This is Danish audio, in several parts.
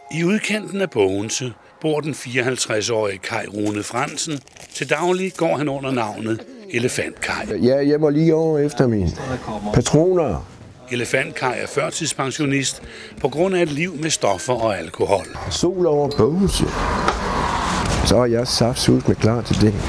I udkanten af Bogense bor den 54-årige Kai Rune Fransen. Til daglig går han under navnet Elefant Kai. Ja, jeg må lige over efter mine patroner. Elefant Kai er førtidspensionist på grund af et liv med stoffer og alkohol. Sol over Bogense. Så er jeg saftsus med klar til det.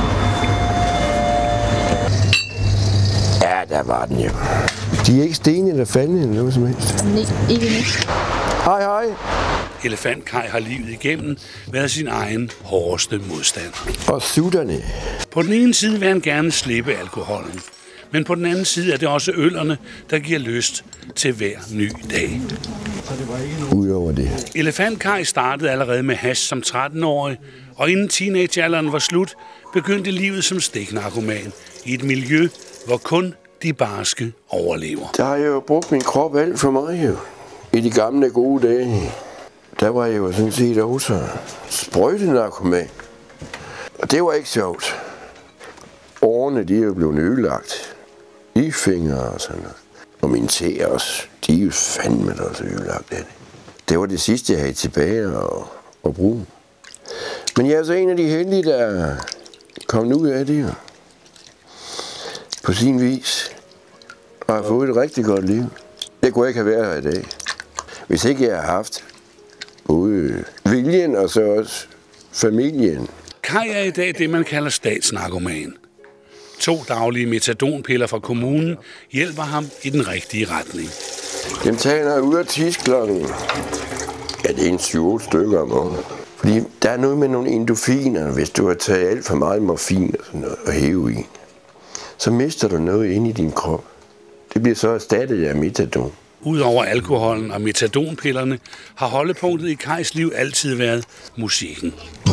Ja, der var den jo. De er ikke stenet eller faldet eller noget som helst. Nej, ikke nu. Hej, hej. Elefant Kai har livet igennem været sin egen hårdeste modstander. Og sutterne. På den ene side vil han gerne slippe alkoholen, men på den anden side er det også øllerne, der giver lyst til hver ny dag. Udover det. Elefant Kai startede allerede med hash som 13-årig, og inden teenagealderen var slut, begyndte livet som stiknarkoman i et miljø, hvor kun de barske overlever. Der har jeg jo brugt min krop alt for meget jo. I de gamle gode dage, der var jeg jo sådan set også sprøjtenarkoman. Og det var ikke sjovt. Årene, de er jo blevet ødelagt. I fingre og sådan noget. Og mine tæer også, de er jo fandme da også ødelagt af det. Det var det sidste, jeg havde tilbage at bruge. Men jeg er så en af de heldige, der kom ud af det her. På sin vis. Og har fået et rigtig godt liv. Det kunne jeg ikke have været her i dag. Hvis ikke jeg har haft både viljen og så også familien. Kai er i dag det, man kalder statsnarkoman. 2 daglige metadonpiller fra kommunen hjælper ham i den rigtige retning. Dem tager jeg ud af tidsklokken. Ja, det er en 7-8 stykker om morgenen. Fordi der er noget med nogle endorfiner, hvis du har taget alt for meget morfin og sådan noget, og heroin. Så mister du noget inde i din krop. Det bliver så erstattet af metadon. Udover alkoholen og metadonpillerne har holdepunktet i Kais liv altid været musikken.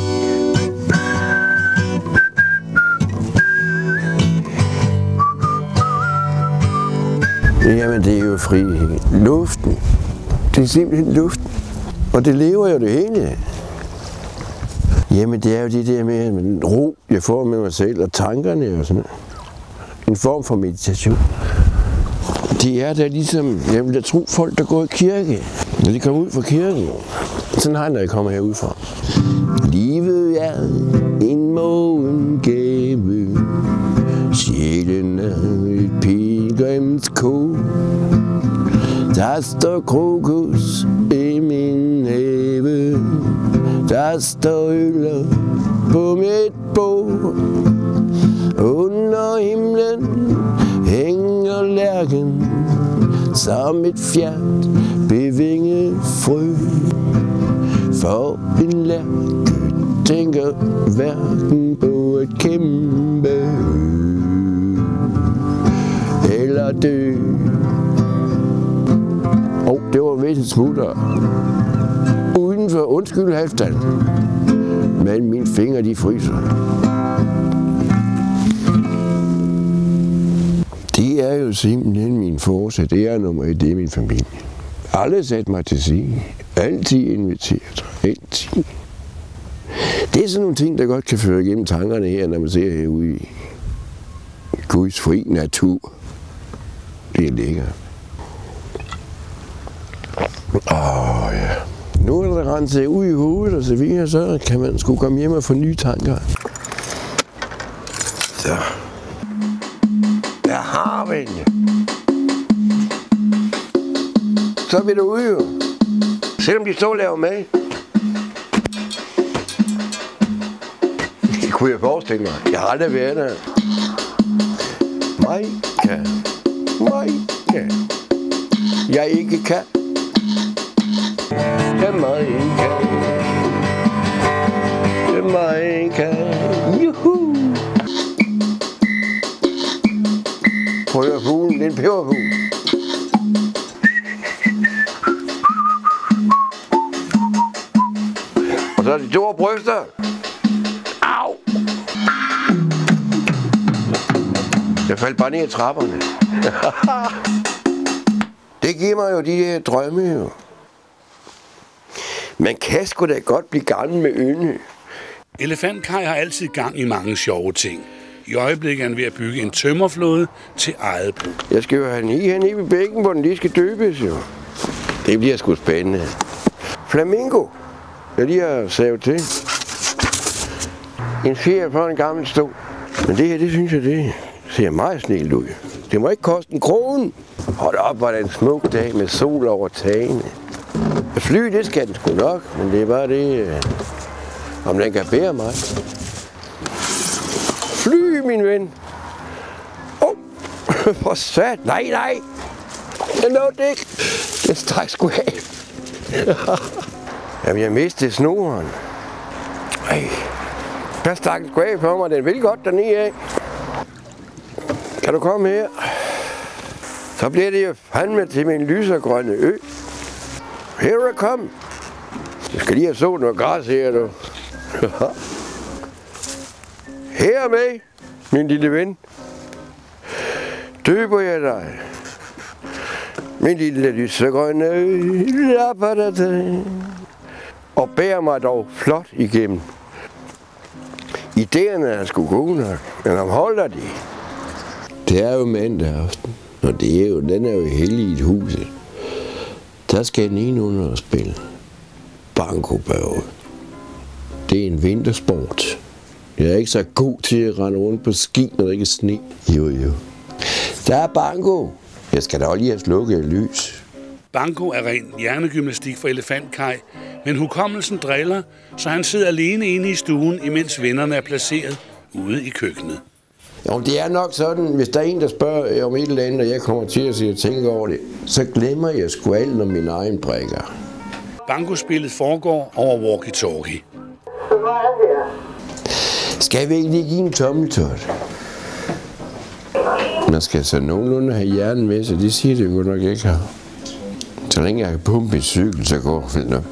Jamen, det er jo frihed. Luften. Det er simpelthen luften. Og det lever jo det hele. Jamen, det er jo det der med ro, jeg får med mig selv, og tankerne og sådan noget. En form for meditation. Det er da ligesom, jeg vil da tro folk, der går i kirke, når de kommer ud fra kirken. Sådan har jeg, når jeg kommer herudfra. Livet er en morgengave, sjælen er et pilgrimsko. Der står krokus i min have, der står øller på mit bord. Under himlen hænger lærken som et fjert bevinget frø. For en lærke tænker hverken på at kæmpe eller dø. Det var vist et smutter uden for undskyld Halvdan, men mine fingre de fryser. Det er jo simpelthen min force. Det er nummer 1, det er min familie. Alle satte mig til sige. Altid inviteret. Altid. Det er sådan nogle ting, der godt kan føre igennem tankerne her, når man ser herude i Guds fri natur. Det er lækkert. Ja. Nu er der renset ud i hovedet og så videre, så kan man sgu komme hjem og få nye tanker. Så. Jeg har vel. Så vil du ude jo. Selvom de står og laver mad. Det kunne jeg forestille mig. Jeg har aldrig været der. Majka. Jeg ikke kan. Jamaica. Juhu. Prøv at høre fuglen, det er en peberfugl. Og så er de store bryster. Au! Jeg faldt bare ned ad trapperne. Det giver mig jo de der drømme jo. Man kan sgu da godt blive gammel med ynde. Elefant Kai har altid gang i mange sjove ting. I øjeblikket er han ved at bygge en tømmerflåde til eget brug. Jeg skal jo have den hernede ved bækken, hvor den lige skal døbes jo. Det bliver sgu spændende. flamingo, jeg lige har savet til. En fjer på en gammel stol. Men det her, det synes jeg, det ser meget snilt ud. Det må ikke koste en krone. Hold op, hvor er en smuk dag med sol over tagene. Fly, det skal den sgu nok, men det er bare det, om den kan bære mig. Fly, min ven. Hvor sat. Nej. Den nåede det ikke. Den stræk sgu af. Jamen, jeg mistede snoren. Ej. Der stak sgu af på mig. Den vil godt dernede af. Kan du komme her? Så bliver det jo fandme til min lysergrønne ø. Her er kom. Jeg skal lige have så noget græs her, du. Her med, min lille ven. Døber jeg dig. Min lille lysergrønne ø. Og bærer mig dog flot igennem. Idéerne er sgu gode nok, men om holder de? Det er jo mandag aften, og den er jo hellig i et hus. Der skal den ene under at spille. Bankobørge. Det er en vintersport. Jeg er ikke så god til at rende rundt på ski, når der ikke er sne. Jo. Der er banko. Jeg skal da også lige have slukket lys. Banko er ren hjernegymnastik for Elefantkaj, men hukommelsen driller, så han sidder alene inde i stuen, imens vennerne er placeret ude i køkkenet. Jo, det er nok sådan, hvis der er en, der spørger om et eller andet, og jeg kommer til at sige og tænke over det, så glemmer jeg sgu alt om mine egen brækker. Bankospillet foregår over walkie-talkie. Skal vi ikke lige give en tommeltot? Man skal så nogenlunde have hjernen med, så det siger det jo nok ikke her. Så længe jeg kan pumpe min cykel, så går det nok.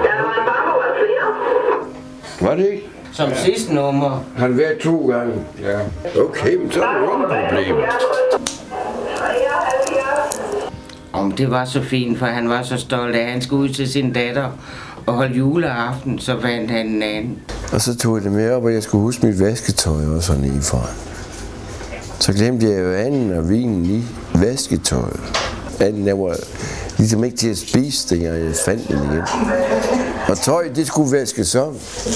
Var det ikke? Som sidste nummer. Har det været 2 gange? Ja. Okay, men så er det jo ingen problem. Om det var så fint, for han var så stolt af, at han skulle ud til sin datter og holde juleaften, så vandt han en anden. Og så tog jeg det med op, og jeg skulle huske mit vasketøj også hernede fra. Så glemte jeg jo anden og vinen i vasketøjet. Anden, der var ligesom ikke til at spise, dengang jeg fandt den igen. Og tøj, det skulle vaskes om.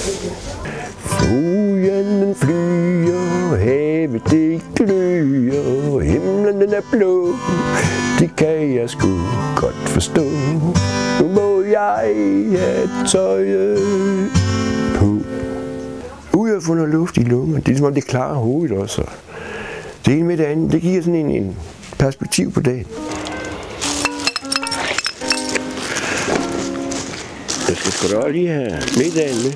Solen flyger, havet det gløder, himlen den er blå. Det kan jeg sgu godt forstå. Nu må jeg have tøjet på. Jeg har fundet luft i lungerne. Det er som om det klarer hovedet også. Det ene med det andet, det giver sådan en perspektiv på dagen. Jeg skal sgu da lige have middagen med.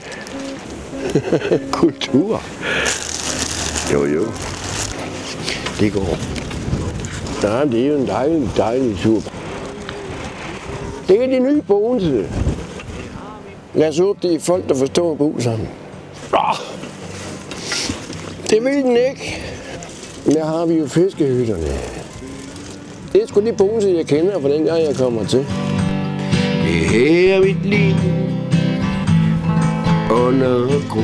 Kultur. Jo. Det går. Nej, det er jo en dejlig tur. Det er det nye Bogense. Lad os håbe, det er folk, der forstår at bo sammen. Det vil den ikke. Der har vi jo fiskehytterne. Det er sgu det Bogense, jeg kender fra den gang, jeg kommer til. Det her er mit liv under grund.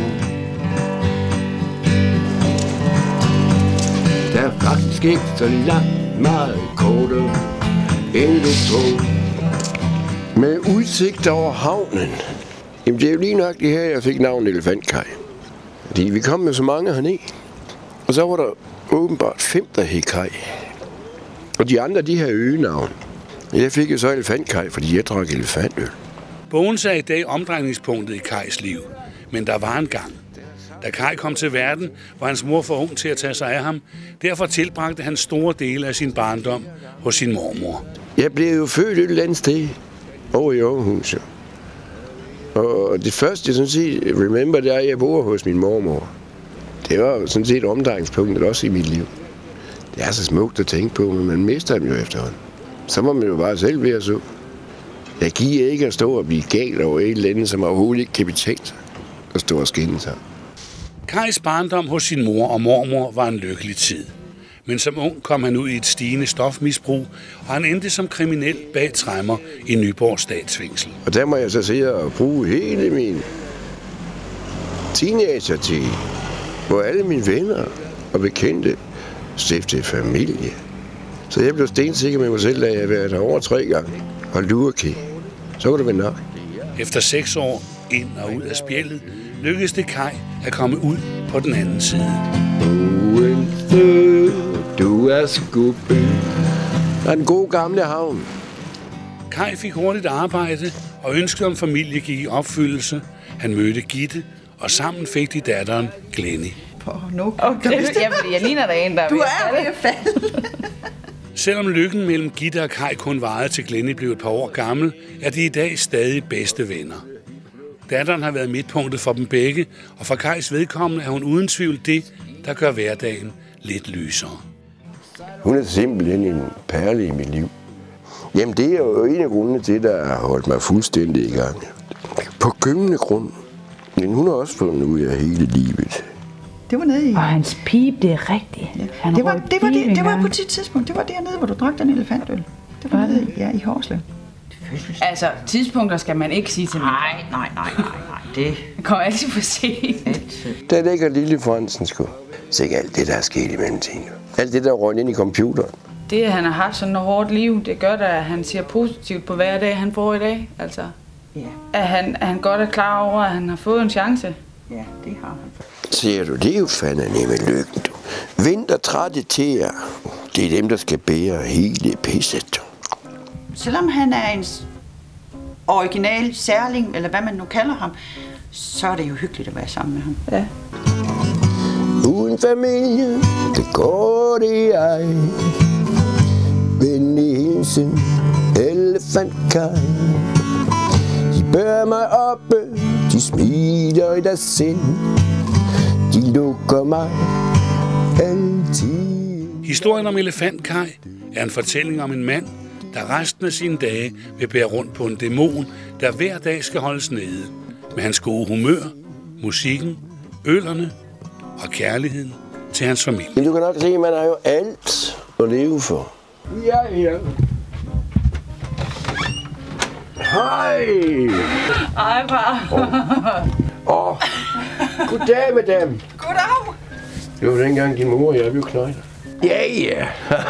Der er faktisk ikke så langt meget kortere end du tror. Med udsigt over havnen. Jamen det er jo lige nok det her, jeg fik navnet Elefantkaj. Fordi vi kom med så mange hernede. Og så var der åbenbart 5, der hed Kaj. Og de andre, de her øgenavn. Jeg fik jo så Elefantkaj, fordi jeg drak elefantøl. Bogense er i dag omdrejningspunktet i Kajs liv. Men der var en gang. Da Kaj kom til verden, var hans mor for ung til at tage sig af ham. Derfor tilbragte han store dele af sin barndom hos sin mormor. Jeg blev jo født et eller andet sted over i Aarhus. Og det første, jeg sådan set remember, det er, at jeg bor hos min mormor. Det var sådan set omdrejningspunktet også i mit liv. Det er så smukt at tænke på, men man mister dem jo efterhånden. Så må man jo bare selv være så. Jeg giver ikke at stå og blive gal over et eller andet, som overhovedet ikke kan betale sig at stå og skænde sig. Kajs barndom hos sin mor og mormor var en lykkelig tid. Men som ung kom han ud i et stigende stofmisbrug, og han endte som kriminel bag tremmer i Nyborg Statsfængsel. Og der må jeg så sidde og bruge hele min teenager til, hvor alle mine venner og bekendte stiftede familie. Så jeg blev stensikker med mig selv, da jeg havde været over 3 gange. Og lurke. Så kunne det være nok. Efter 6 år ind og ud af spjældet, lykkedes det Kaj at komme ud på den anden side. Du er skubbe. Og den gode gamle havn. Kaj fik hurtigt arbejde, og ønsket om familie gik i opfyldelse. Han mødte Gitte, og sammen fik de datteren Glenny. Okay. Jeg ligner der en, der du er ved at falde. Selvom lykken mellem Gitte og Kaj kun varede til Glenny blev et par år gammel, er de i dag stadig bedste venner. Datteren har været midtpunktet for dem begge, og for Kajs vedkommende er hun uden tvivl det, der gør hverdagen lidt lysere. Hun er simpelthen en perle i mit liv. Jamen, det er jo en af grundene til, der har holdt mig fuldstændig i gang. På gyngende grund. Men hun har også fundet ud af hele livet. Det var nede i... Og hans pibe, det er rigtigt. Ja. Det var på et tidspunkt. Det var dernede, hvor du drak den elefantøl. Det var nede i Horslev. Altså, tidspunkter skal man ikke sige til mig. Nej. Det kommer altid for sent. Der ligger lille Fransen sgu. Så ikke alt det, der er sket i mellemtiden. Alt det, der røg ind i computeren. Det, at han har haft sådan et hårdt liv, det gør da, at han ser positivt på hver dag, han får i dag. Altså, at han godt er klar over, at han har fået en chance. Ja, det har han. Ser du, det er jo fandme med lykken, du. Vintertrætte tæer, det er dem, der skal bære hele pisset. Selvom han er en original særling, eller hvad man nu kalder ham, så er det jo hyggeligt at være sammen med ham. Ja. Uden familie, det går det ej. Venlig hilsen, elefantkaj. De bærer mig oppe, de smiler i deres sind. De lukker mig altid. Historien om Elefantkaj er en fortælling om en mand, der resten af sine dage vil bære rundt på en dæmon, der hver dag skal holdes nede. Med hans gode humør, musikken, ølerne og kærligheden til hans familie. Men du kan nok se, at man har jo alt at leve for. Ja. Hej! Ej, far. Goddag, madame. Goddag! Det var dengang din mor og jeg blev knøjter. Ja.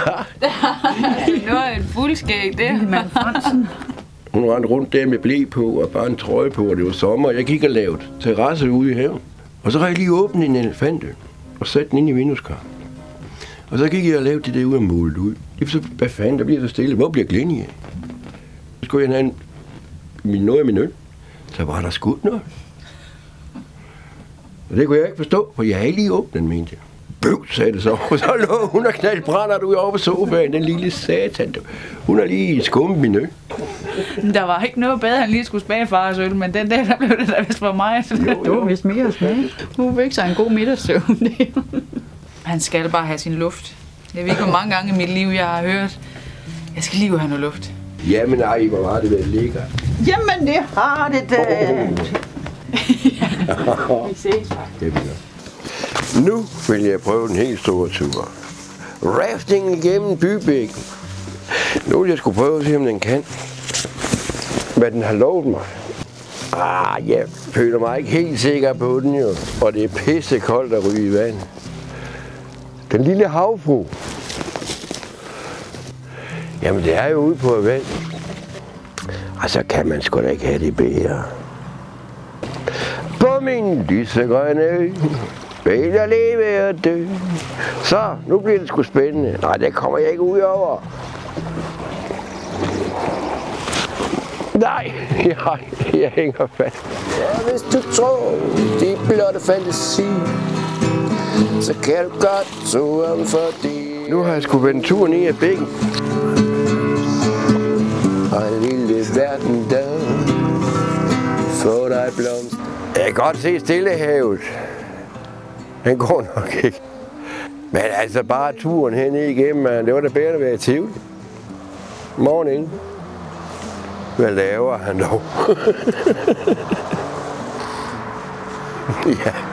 Nu er et fuldskæg, det. Lille Fransen. Hun rendte rundt der med ble på og bare en trøje på, og det var sommer, og jeg gik og lavede terrasse ude i haven. Og så har jeg lige åbnet en elefantøl og sat den ind i vindueskarmen. Og så gik jeg og lavede det der ud og målte ud. Så, hvad fanden, der bliver så stille. Hvor bliver Glenny af? Så skulle jeg have noget af min øl. Så var der skudt noget. Og det kunne jeg ikke forstå, for jeg havde lige åbnet den, mente jeg. Bøv, sagde det så. Og så lå hun og knaldt brænder du over på sofaen, den lille satan. Hun har lige skummet min øl. Der var ikke noget bedre, end lige skulle smage fars øl, men den dag, der blev det der vist for mig. Det var vist mere at smage. Hun fik sig en god middagssøvn. Han skal bare have sin luft. Jeg ved ikke, hvor mange gange i mit liv, jeg har hørt, jeg skal lige have noget luft. Jamen ej, hvor var det vel ligger. Jamen, det har det da. Vi ses, far. Nu vil jeg prøve den helt store tur. Rafting igennem bybækken. Nu vil jeg skulle prøve at se, om den kan. Hvad den har lovet mig. Jeg føler mig ikke helt sikker på den jo. Og det er pissekoldt at ryge i vand. Den lille havfru. Jamen det er jo ude på vand. Og så kan man sgu da ikke have det bedre. På min lysegrønne ø vil jeg leve og dø. Så, nu bliver det sgu spændende. Nej, det kommer jeg ikke ud over. Nej, jeg hænger fast. Ja, hvis du tror, det er blotte fantasi, så kan du godt turen forbi. Nu har jeg sgu vendt turen ned ad bækken. Og en lille verden der får dig blomst. Jeg kan godt se Stillehavet. Den går nok ikke. Men altså bare turen hernede igennem, man. Det var da bedre at være i Tivoli. Morgen. Hvad laver han dog? Ja.